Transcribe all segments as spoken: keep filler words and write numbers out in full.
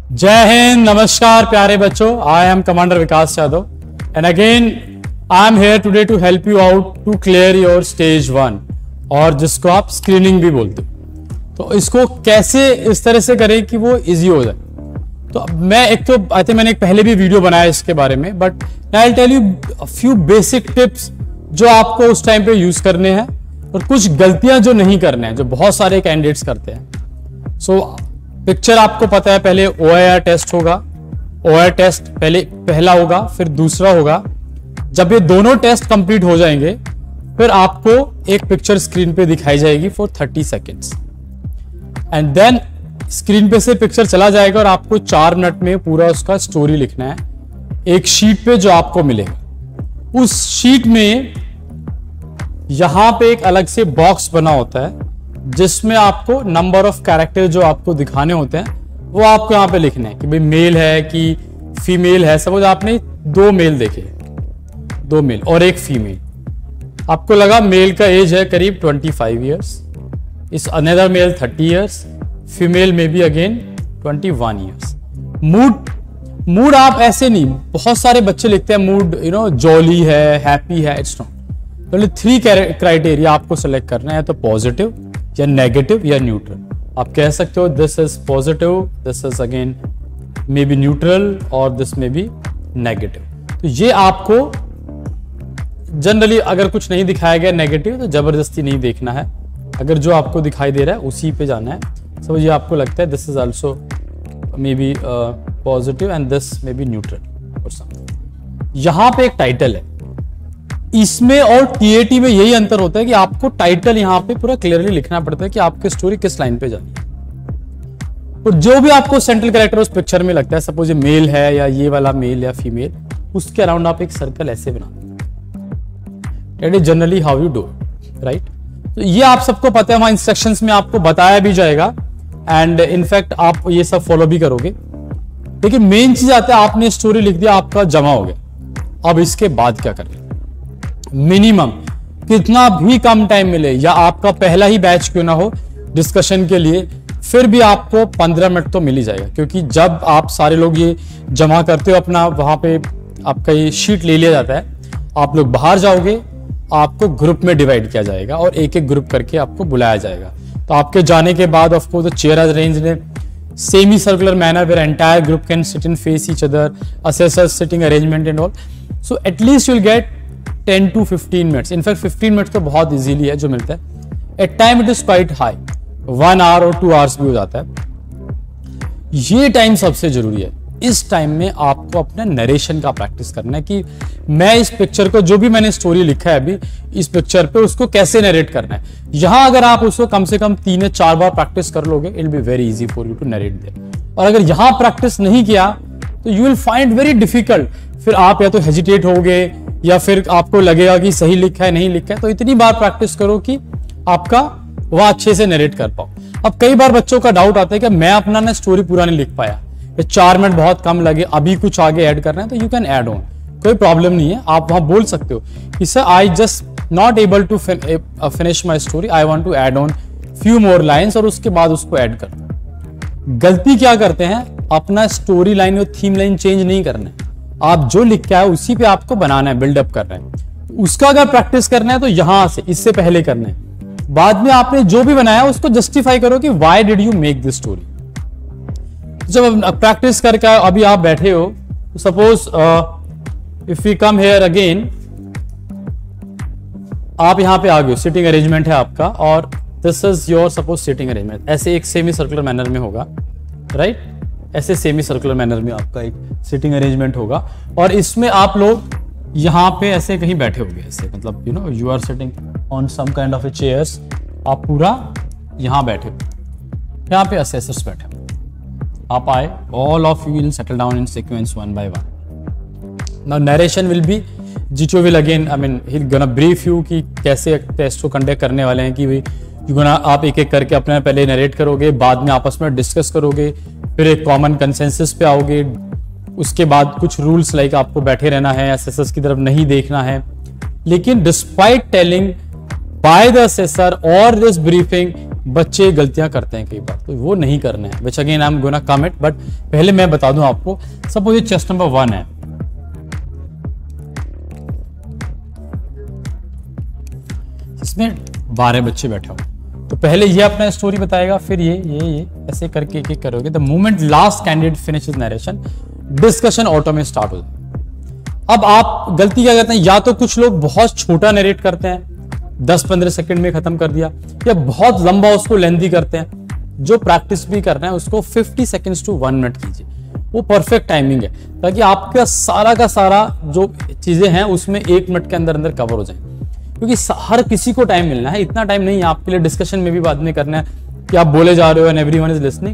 जय हिंद, नमस्कार प्यारे बच्चों। I am commander Vikas Yadav and again I am here today to help you out to clear your stage one, और जिसको आप स्क्रीनिंग भी बोलते हो। तो इसको कैसे इस तरह से करें कि वो इजी हो जाए। तो मैं एक तो आई थिंक मैंने एक पहले भी वीडियो बनाया इसके बारे में, but I will tell you a few basic tips जो आपको उस टाइम पे यूज करने हैं और कुछ गलतियां जो नहीं करने हैं, जो बहुत सारे कैंडिडेट्स करते हैं। सो so, पिक्चर आपको पता है, पहले ओ आई आर टेस्ट होगा। ओ आई आर टेस्ट पहले पहला होगा, फिर दूसरा होगा। जब ये दोनों टेस्ट कंप्लीट हो जाएंगे, फिर आपको एक पिक्चर स्क्रीन पे दिखाई जाएगी for thirty seconds and then screen पे से पिक्चर चला जाएगा और आपको चार मिनट में पूरा उसका स्टोरी लिखना है एक शीट पे जो आपको मिलेगा। उस शीट में यहां पे एक अलग से बॉक्स बना होता है जिसमें आपको नंबर ऑफ कैरेक्टर जो आपको दिखाने होते हैं वो आपको यहाँ पे लिखने हैं कि भाई मेल है कि फीमेल है। सपोज आपने दो मेल देखे, दो मेल और एक फीमेल। आपको लगा मेल का एज है करीब पच्चीस इयर्स, इस another male thirty years, female में भी अगेन इक्कीस इयर्स। मूड मूड आप ऐसे नहीं, बहुत सारे बच्चे लिखते हैं मूड यू नो जॉली है, हैप्पी है। It's not. तो थ्री क्राइटेरिया आपको सेलेक्ट करना है, तो पॉजिटिव या नेगेटिव या न्यूट्रल। आप कह सकते हो this is positive, this is again may be neutral और दिस मे बी नेगेटिव। तो ये आपको जनरली अगर कुछ नहीं दिखाया गया नेगेटिव तो जबरदस्ती नहीं देखना है। अगर जो आपको दिखाई दे रहा है उसी पे जाना है। सो ये आपको लगता है this is also may be positive and this may be neutral और समथिंग। यहां पे एक टाइटल है, इसमें और टी ए टी में यही अंतर होता है कि आपको टाइटल यहां पे पूरा क्लियरली लिखना पड़ता है कि आपकी स्टोरी किस लाइन पे जानी है। तो जो भी आपको सेंट्रल कैरेक्टर उस पिक्चर में लगता है, सपोज ये मेल है या ये वाला मेल या फीमेल, उसके अराउंड आप एक सर्कल ऐसे बना दो। That is generally how you do it, right. तो ये आप सबको पता है, वहां इंस्ट्रक्शंस में आपको बताया भी जाएगा एंड इनफैक्ट आप ये सब फॉलो भी करोगे। लेकिन मेन चीज आता है, आपने स्टोरी लिख दिया, आपका जमा हो गया। अब इसके बाद क्या करें? मिनिमम कितना भी कम टाइम मिले या आपका पहला ही बैच क्यों ना हो डिस्कशन के लिए, फिर भी आपको पंद्रह मिनट तो मिल ही जाएगा। क्योंकि जब आप सारे लोग ये जमा करते हो अपना, वहां पे आपका ये शीट ले लिया जाता है, आप लोग बाहर जाओगे, आपको ग्रुप में डिवाइड किया जाएगा और एक एक ग्रुप करके आपको बुलाया जाएगा। तो आपके जाने के बाद of course the chair are arranged in semi circular manner where entire group can sit in face each other, assessors sitting arrangement and all. So at least you will get ten to fifteen minutes. In fact fifteen minutes तो बहुत easily है जो मिलता है। At time it is quite high, one hour और two hours भी हो जाता है। ये टाइम सबसे जरूरी है। इस टाइम में आपको अपने नरेशन का प्रैक्टिस करना है कि मैं इस पिक्चर को, जो भी मैंने स्टोरी लिखा है अभी इस पिक्चर पे, उसको कैसे नरेट करना है। यहां अगर आप उसको कम से कम तीन या चार बार प्रैक्टिस कर लोगे, it will be very easy for you to narrate there. और अगर यहां प्रैक्टिस नहीं किया तो you will find very difficult. फिर आप या तो हेजिटेट होगे या फिर आपको लगेगा कि सही लिखा है नहीं लिखा है। तो इतनी बार प्रैक्टिस करो कि आपका वह अच्छे से नरेट कर पाओ। अब कई बार बच्चों का डाउट आता है कि मैं अपना ना स्टोरी पूरा नहीं लिख पाया, चार मिनट बहुत कम लगे, अभी कुछ आगे ऐड करना है, तो यू कैन ऐड ऑन, कोई प्रॉब्लम नहीं है। आप वहां बोल सकते हो कि sir I just not able to finish my story, I want to add on few more lines, और उसके बाद उसको ऐड कर। गलती क्या करते हैं, अपना स्टोरी लाइन और थीम लाइन चेंज नहीं करना है। आप जो लिख के आए उसी पे आपको बनाना है, बिल्डअप करना है। उसका अगर प्रैक्टिस करना है तो यहां से, इससे पहले करना है। बाद में आपने जो भी बनाया उसको जस्टिफाई करो कि why did you make this story. जब प्रैक्टिस करके अभी आप बैठे हो, suppose if we come here again, आप यहां पे आ गए, सिटिंग अरेंजमेंट है आपका और this is your suppose sitting arrangement. ऐसे एक सेमी सर्कुलर मैनर में होगा, राइट right? ऐसे सेमी सर्कुलर मैनर में आपका एक सिटिंग अरेंजमेंट होगा और इसमें आप लोग यहां पे ऐसे कहीं बैठे होंगे, ऐसे मतलब you know you are sitting on some kind of a chairs. आप पूरा यहां बैठे हो, यहां पे असेसर्स बैठे हो, आप आए, all of you will settle down in sequence one by one. Now narration will be, GTO will again I mean he gonna brief you कि कैसे टेस्ट को कंडक्ट करने वाले हैं, कि भाई यू गोना आप एक एक करके अपने पहले नरेट करोगे, बाद में आपस में डिस्कस करोगे, फिर एक कॉमन कंसेंसस पे आओगे। उसके बाद कुछ रूल्स लाइक आपको बैठे रहना है, असेसर्स की तरफ नहीं देखना है। लेकिन despite telling by the assessor और दिस ब्रीफिंग बच्चे गलतियां करते हैं कई बार, तो वो नहीं करना है, which again I am gonna come it. But पहले मैं बता दूं आपको, सपोज ये चेस्ट नंबर वन है, इसमें बारह बच्चे बैठे होंगे, तो पहले ये अपना स्टोरी बताएगा, फिर ये ये ये ऐसे करके एक एक करोगे। The moment last candidate finishes narration, discussion auto में स्टार्ट हो जाए। अब आप गलती क्या करते हैं, या तो कुछ लोग बहुत छोटा नरेट करते हैं, दस पंद्रह सेकंड में खत्म कर दिया, या बहुत लंबा उसको लेंथी करते हैं। जो प्रैक्टिस भी करना है उसको पचास सेकंड्स टू वन मिनट कीजिए, वो परफेक्ट टाइमिंग है, ताकि आपका सारा का सारा जो चीजें हैं उसमें एक मिनट के अंदर अंदर कवर हो जाए। क्योंकि हर किसी को टाइम मिलना है, इतना टाइम नहीं है आपके लिए। डिस्कशन में भी बाद में करना है कि आप बोले जा रहे हो एंड एवरीवन इज लिसनिंग।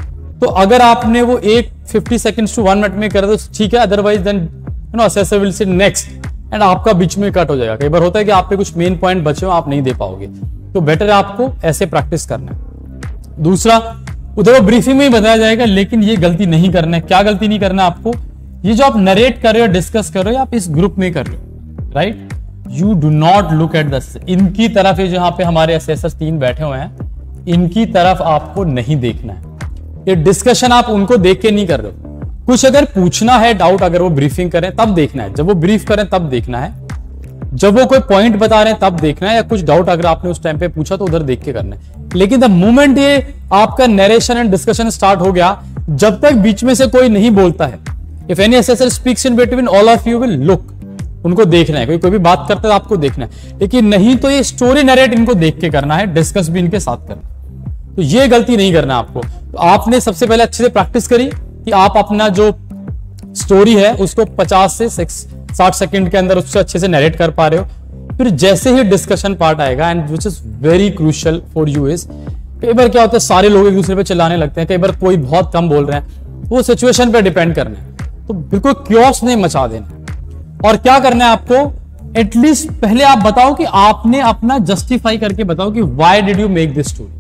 तो अगर आपने वो एक पचास सेकंड्स टू वन मिनट में कर दो ठीक है, otherwise then you know assessor will say next and आपका बीच में कट हो जाएगा। कई बार होता है कि आप पे कुछ मेन पॉइंट बचे हो, आप नहीं दे पाओगे, तो बेटर है आपको ऐसे प्रैक्टिस करना है। दूसरा, उधर वो ब्रीफिंग में ही बताया जाएगा, लेकिन ये गलती नहीं करना है। क्या गलती नहीं करना है आपको, ये जो आप नरेट कर रहे हो, डिस्कस कर रहे हो, आप इस ग्रुप में कर रहे हो, right. You do not look at the, इनकी तरफ, ये जहां पे हमारे असेसर्स तीन बैठे हुए हैं, इनकी तरफ आपको नहीं देखना है। ये डिस्कशन आप उनको देख के नहीं कर रहे हो। कुछ अगर पूछना है डाउट, अगर वो ब्रीफिंग करें तब देखना है, जब वो ब्रीफ करें तब देखना है, जब वो कोई पॉइंट बता रहे हैं तब देखना है, या कुछ डाउट अगर आपने उस टाइम पे पूछा तो उधर देख के करना है। लेकिन द मोमेंट ये आपका नरेशन एंड डिस्कशन स्टार्ट हो गया, जब तक बीच में से कोई नहीं बोलता है, if any assessor speaks in between, all of you will look, उनको देखना है। कोई कोई भी बात करता है आपको देखना है, लेकिन नहीं तो ये स्टोरी नरेट इनको देख के करना है, डिस्कस भी इनके साथ करना है। तो ये गलती नहीं करना आपको। तो आपने सबसे पहले अच्छे से प्रैक्टिस करी कि आप अपना जो स्टोरी है उसको पचास से साठ सेकंड के अंदर उससे अच्छे से नरेट कर पा रहे हो। फिर जैसे ही डिस्कशन पार्ट आएगा, and which is very crucial for you is, कई बार क्या होता है सारे लोग एक दूसरे पे चिल्लाने लगते हैं, कई बार कोई बहुत कम बोल रहे हैं, वो सिचुएशन पे डिपेंड करना है। तो बिल्कुल क्योस नहीं मचा देना। और क्या करना है आपको, एटलीस्ट पहले आप बताओ कि आपने अपना जस्टिफाई करके बताओ कि why did you make this story.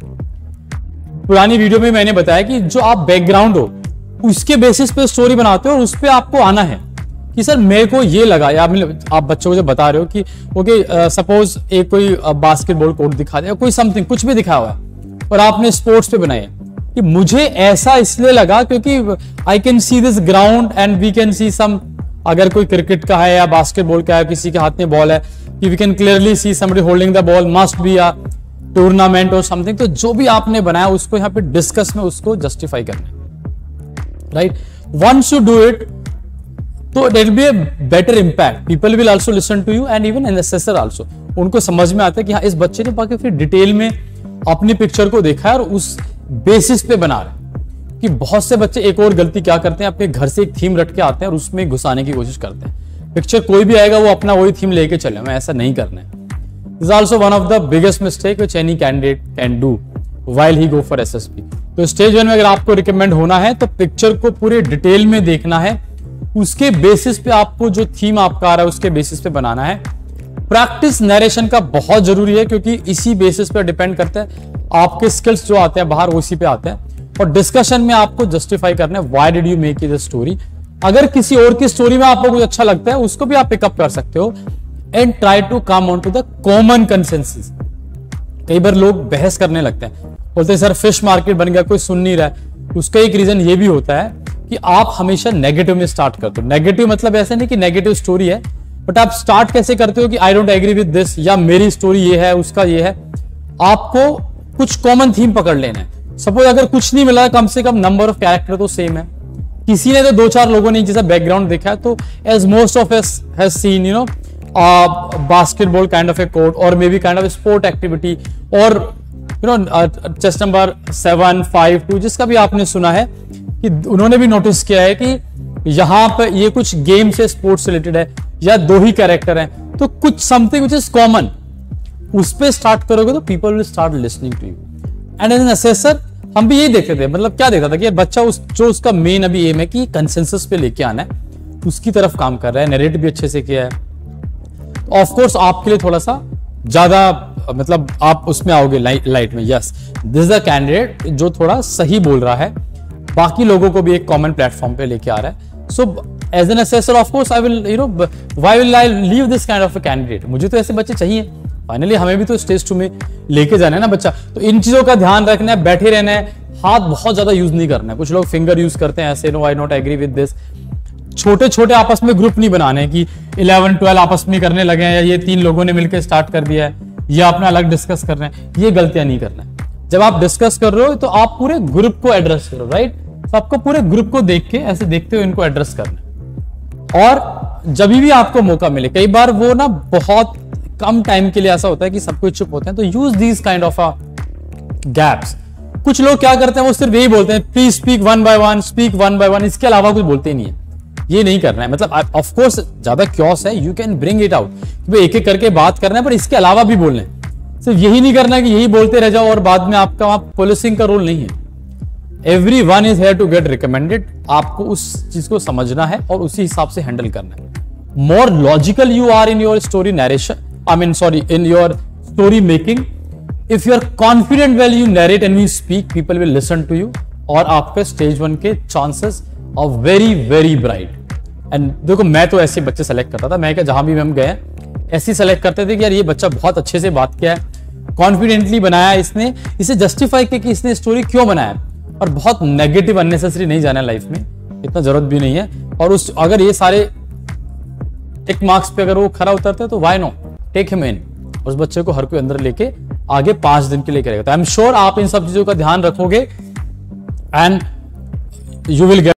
पुरानी वीडियो में मैंने बताया कि जो आप बैकग्राउंड हो उसके बेसिस पे स्टोरी बनाते हो, और उस पे आपको आना है कि सर मेरे को ये लगा, या आप बच्चों को जब बता रहे हो कि ओके सपोज एक कोई बास्केटबॉल कोर्ट दिखा दे, कोई समथिंग कुछ भी दिखाया हुआ है और आपने स्पोर्ट्स पे बनाया कि मुझे ऐसा इसलिए लगा क्योंकि I can see this ground and we can see some, अगर कोई क्रिकेट का है या बास्केटबॉल का है, किसी के हाथ में बॉल है, कि we can clearly see somebody holding the ball, must be a tournament और समथिंग। तो जो भी आपने बनाया उसको यहाँ पे डिस्कस में उसको जस्टिफाई करना है, right. Once you do it, तो there will be a better impact, people will also listen to you and even an assessor also. उनको समझ में आता है कि हाँ इस बच्चे ने बाकी फिर डिटेल में अपनी पिक्चर को देखा है और उस बेसिस पे बना रहा है। कि बहुत से बच्चे एक और गलती क्या करते हैं, अपने घर से एक थीम रट के आते हैं और उसमें घुसाने की कोशिश करते हैं। पिक्चर कोई भी आएगा वो अपना वही थीम लेके चले, हमें ऐसा नहीं करना है। This also one of the biggest mistake which any candidate can do while he go for SSP. तो स्टेज वन में अगर आपको रिकमेंड होना है तो पिक्चर को पूरे डिटेल में देखना है, उसके बेसिस पे आपको जो थीम आपका आ रहा है उसके बेसिस पे बनाना है। प्रैक्टिस नरेशन का बहुत जरूरी है, क्योंकि इसी बेसिस पे डिपेंड करता है आपके स्किल्स जो आते हैं बाहर, उसी पे आते हैं। और डिस्कशन में आपको जस्टिफाई करना है why did you make this story. अगर किसी और की स्टोरी में आपको कुछ अच्छा लगता है उसको भी आप पिकअप कर सकते हो and try to come on to the common consensus. कई बार लोग बहस करने लगते हैं, बोलते हैं सर फिश मार्केट बन गया, कोई सुन नहीं रहा है। उसका एक रीजन ये भी होता है कि आप हमेशा नेगेटिव में स्टार्ट करते हो। नेगेटिव मतलब ऐसा नहीं कि नेगेटिव स्टोरी है, बट आप स्टार्ट कैसे करते हो कि I don't agree with this, या मेरी स्टोरी ये है, उसका ये है। आपको कुछ कॉमन थीम पकड़ लेना है। सपोज अगर कुछ नहीं मिला, कम से कम नंबर ऑफ कैरेक्टर तो सेम है। किसी ने तो दो चार लोगों ने जैसा बैकग्राउंड देखा है, तो as most of us has seen you know basketball kind of a court और may be kind of sport activity, और you know chest number seven five two जिसका भी आपने सुना है कि उन्होंने भी नोटिस किया है कि यहाँ पे ये कुछ गेम से स्पोर्ट्स से रिलेटेड है, या दो ही कैरेक्टर हैं, तो कुछ समथिंग विच इज कॉमन उस पे स्टार्ट करोगे तो people will start listening to you. And as an assessor हम भी यही देखते थे, मतलब क्या देखता था कि बच्चा उस जो उसका मेन अभी एम है कि कंसेंसस पे लेके आना है, उसकी तरफ काम कर रहा है, नरेट भी अच्छे से किया है। ऑफ कोर्स आपके लिए थोड़ा सा ज्यादा, मतलब आप उसमें आओगे लाइट लाइट में, yes this is the candidate जो थोड़ा सही बोल रहा है, बाकी लोगों को भी एक कॉमन प्लेटफॉर्म पे लेके आ रहा है। So as an assessor of course I will you know why will I leave this kind of a candidate. मुझे तो ऐसे बच्चे चाहिए फाइनली हमें भी तो स्टेज टू में लेके जाना है ना बच्चा। तो इन चीजों का ध्यान रखना है, बैठे रहना है, हाथ बहुत ज्यादा यूज नहीं करना है। कुछ लोग फिंगर यूज करते हैं ऐसे, no I not agree with this. छोटे छोटे आपस में ग्रुप नहीं बनाने कि इलेवन ट्वेल्व आपस में करने लगे हैं, या ये तीन लोगों ने मिलकर स्टार्ट कर दिया है, या अपना अलग डिस्कस कर रहे हैं। ये गलतियां नहीं करना है। जब आप डिस्कस कर रहे हो तो आप पूरे ग्रुप को एड्रेस करो, राइट। तो आपको पूरे ग्रुप को देख के ऐसे देखते हुए इनको एड्रेस करना है। और जब भी आपको मौका मिले, कई बार वो ना बहुत कम टाइम के लिए ऐसा होता है कि सब कुछ चुप होते हैं, तो use these kind of a gaps. कुछ लोग क्या करते हैं, वो सिर्फ यही बोलते हैं please speak one by one, speak one by one, इसके अलावा कुछ बोलते ही नहीं है। ये नहीं करना है। मतलब ऑफ कोर्स ज्यादा क्योस है, you can bring it out, एक एक करके बात करना है, पर इसके अलावा भी बोलना है। सिर्फ यही नहीं करना कि यही बोलते रह जाओ और बाद में आपका वहां पुलिसिंग का रोल नहीं है। Everyone is here to get recommended. आपको उस चीज को समझना है और उसी हिसाब से हैंडल करना है। More logical you are in your story narration, I mean sorry in your story making, if you are confident well you narrate and you speak, people will listen to you, और आपके stage one के chances of very very bright. And देखो, मैं तो ऐसे बच्चे select करता था। मैं क्या, जहां भी हम गए ऐसे सेलेक्ट करते थे कि यार ये बच्चा बहुत अच्छे से बात किया है, कॉन्फिडेंटली बनाया इसने, इसे जस्टिफाई किया कि इसने स्टोरी क्यों बनाया। और बहुत नेगेटिव अननेसेसरी नहीं जाना लाइफ में, इतना जरूरत भी नहीं है। और उस अगर ये सारे टिक मार्क्स पे अगर वो खरा उतरते हैं तो why no take him in. उस बच्चे को हर कोई अंदर लेके आगे पांच दिन के लिए करेगा। तो आई एम श्योर आप इन सब चीजों का ध्यान रखोगे एंड यू विल गेट